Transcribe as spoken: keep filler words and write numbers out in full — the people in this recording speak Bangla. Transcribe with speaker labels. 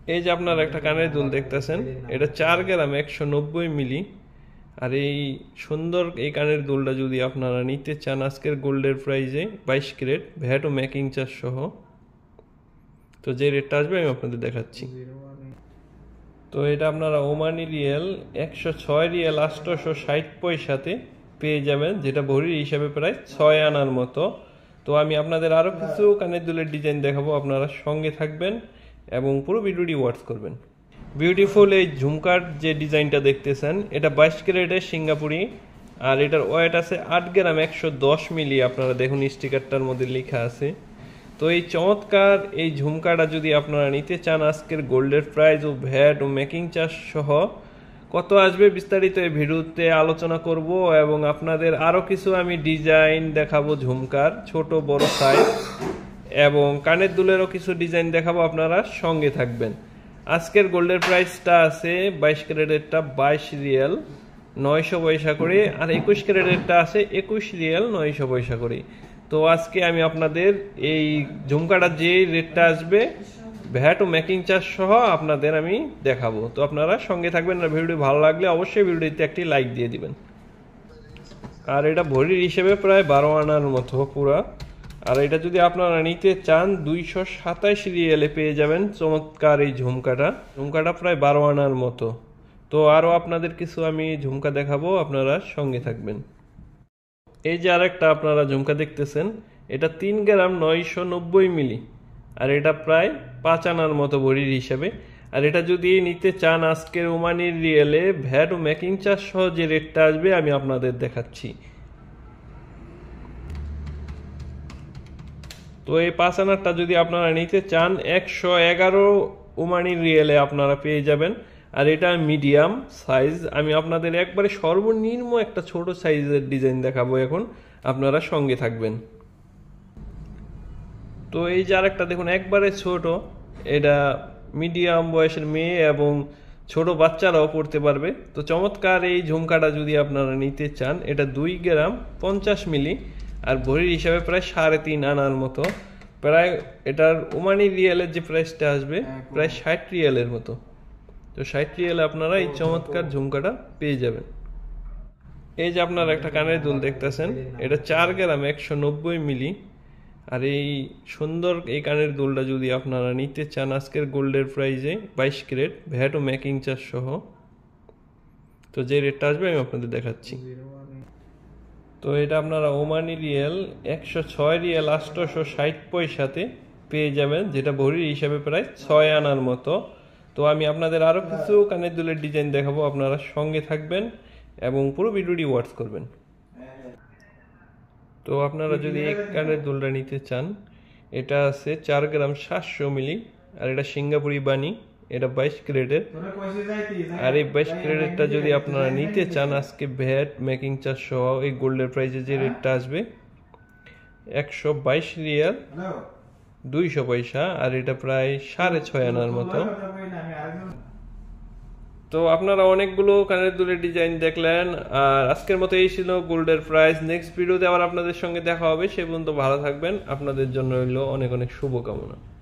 Speaker 1: এই যে আপনারা একটা কানের দুল দেখতেছেন, এটা চার গ্রাম একশো নব্বই মিলি। আর এই সুন্দর এই কানের দুলটা যদি আপনারা নিতে চান আজকের গোল্ডের প্রাইজে বাইশ ক্যারেট ভ্যাট ও মেকিং চার্জ সহ, তো যে রেটটা আসবে আমি আপনাদের দেখাচ্ছি। তো এটা আপনারা ওমানি রিয়েল একশো ছয় রিয়েল আটশোশো ষাট পয়সাতে পেয়ে যাবেন, যেটা ভরির হিসাবে প্রায় ছয় আনার মতো। তো আমি আপনাদের আরও কিছু কানের দুলের ডিজাইন দেখাবো, আপনারা সঙ্গে থাকবেন এবং পুরো ভিডিওটি ওয়াচ করবেন। বিউটিফুল এই ঝুমকার যে ডিজাইনটা দেখতেছেন, এটা বাইশ ক্যারেটের সিঙ্গাপুরি, আর এটার ওয়েট আছে আট গ্রাম একশো দশ মিলি। আপনারা দেখুন স্টিকারটার মধ্যে লেখা আছে। তো এই চমৎকার এই ঝুমকাটা যদি আপনারা নিতে চান আজকের গোল্ডের প্রাইস ও ভ্যাট ও মেকিং চার্জ সহ কত আসবে বিস্তারিত এই ভিডিওতে আলোচনা করব, এবং আপনাদের আরও কিছু আমি ডিজাইন দেখাবো ঝুমকার ছোট বড় সাইজ, এবং কানের দুলেরও কিছু ডিজাইন দেখাবো, আপনারা সঙ্গে থাকবেন। আজকের গোল্ডের প্রাইসটা আছে বাইশ ক্যারেটেরটা বাইশ রিয়াল নয়শো পয়সা করে, আর একুশ ক্যারেটেরটা আছে একুশ রিয়াল নয়শো পয়সা করে। তো আজকে আমি আপনাদের এই ঝুমকাটার যে রেটটা আসবে ভ্যাট ও মেকিং চার্জ সহ আপনাদের আমি দেখাবো। তো আপনারা সঙ্গে থাকবেন, আর ভিডিওটি ভালো লাগলে অবশ্যই ভিডিওটিতে একটি লাইক দিয়ে দিবেন। আর এটা ভরির হিসেবে প্রায় বারো আনার মতো পুরা। আর এটা যদি আপনারা নিতে চান দুইশো সাতাইশ রিয়েলে পেয়ে যাবেন চমৎকার এই ঝুমকাটা। ঝুমকাটা প্রায় বারো আনার মতো। তো আরও আপনাদের কিছু আমি ঝুমকা দেখাবো, আপনারা সঙ্গে থাকবেন। এই যে আরেকটা আপনারা ঝুমকা দেখতেছেন, এটা তিন গ্রাম নয়শো নব্বই মিলি, আর এটা প্রায় পাঁচ আনার মতো ভরির হিসাবে। আর এটা যদি নিতে চান আজকের ওমানির রিয়েলে ভ্যাট ও মেকিং চার্জ সহ যে রেটটা আসবে আমি আপনাদের দেখাচ্ছি। তো এই পাঁচ আনারটা যদি আপনারা নিতে চান একশো এগারো ওমানির রিয়েলে আপনারা পেয়ে যাবেন। আর এটা মিডিয়াম সাইজ, আমি আপনাদের একবারে সর্বনিম্ন একটা ছোট সাইজের ডিজাইন দেখাবো এখন, আপনারা সঙ্গে থাকবেন। তো এই যে আরেকটা দেখুন একবারে ছোট, এটা মিডিয়াম বয়সের মেয়ে এবং ছোট বাচ্চারাও পড়তে পারবে। তো চমৎকার এই ঝুমকাটা যদি আপনারা নিতে চান, এটা দুই গ্রাম পঞ্চাশ মিলি, আর ভরির হিসাবে প্রায় সাড়ে তিন আনার মতো। প্রায় এটার ওমানি রিয়েলের যে প্রাইসটা আসবে প্রায় ষাট রিয়েলের মতো। তো ষাট রিয়েলে আপনারা এই চমৎকার ঝুমকাটা পেয়ে যাবেন। এই যে আপনারা একটা কানের দুল দেখতেছেন, এটা চার গ্রাম একশো নব্বই মিলি। আর এই সুন্দর এই কানের দুলটা যদি আপনারা নিতে চান আজকের গোল্ডের প্রাইজে বাইশ ক্যারেট ভ্যাট ও মেকিং চার্জ সহ, তো যে রেটটা আসবে আমি আপনাদের দেখাচ্ছি। তো এটা আপনারা ওমানি রিয়েল একশো ছয় রিয়েল আটশোশো ষাট পয়সাতে পেয়ে যাবেন, যেটা ভরির হিসাবে প্রায় ছয় আনার মতো। তো আমি আপনাদের আরও কিছু কানের দুলের ডিজাইন দেখাবো, আপনারা সঙ্গে থাকবেন এবং পুরো ভিডিওটি ওয়াচ করবেন। তো আপনারা যদি এই কানের দুলটা নিতে চান, এটা আছে চার গ্রাম সাতশো মিলি, আর এটা সিঙ্গাপুরি বানি, এটা বাইশ ক্যারেটের। আর এই বাইশ ক্যারেটেরটা যদি আপনারা নিতে চান আজকে ভ্যাট মেকিং চার্জ সহ এই গোল্ডের প্রাইসে যে রেটটা আসবে একশো বাইশ রিয়াল দুইশো পয়সা, আর এটা প্রায় সাড়ে ছয় আনার মতো। তো আপনারা অনেকগুলো কানের দুলের ডিজাইন দেখলেন, আর আজকের মতো এই ছিল গোল্ডের প্রাইস। নেক্সট ভিডিওতে আবার আপনাদের সঙ্গে দেখা হবে, সে পর্যন্ত ভালো থাকবেন। আপনাদের জন্য রইল অনেক অনেক শুভকামনা।